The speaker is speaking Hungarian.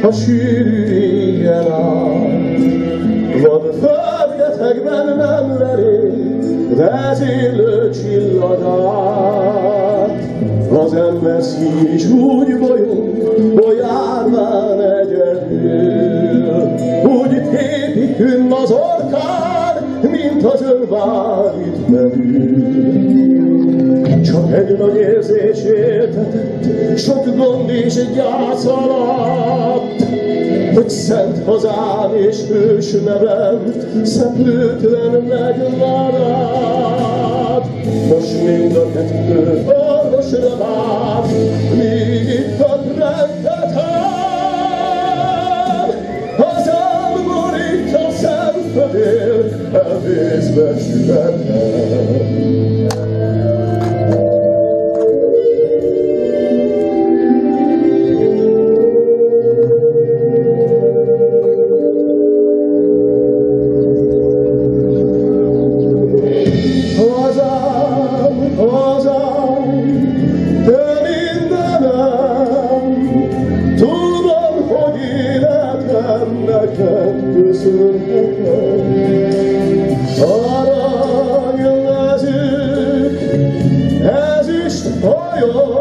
a sűrű éjjel át. Vad földgetekben nem lelé vezénylő csillagát. Az ember szív is úgy bolyong, hogy járván egyedül, úgy tépik ünn az orkán, mint az önvár itt merül. Csak egy nagy érzés éltetett, sok gond és gyász alatt, hogy szent hazám és hős nevem szeplőtlen megmaradt. Most mind a kettő orvosra vár, míg itt a rendetem. Hazám borítja szenvedél, elvészve süvetem. Tudom, hogy életem neked köszönhetem. Arany mezők, ezüst hajok,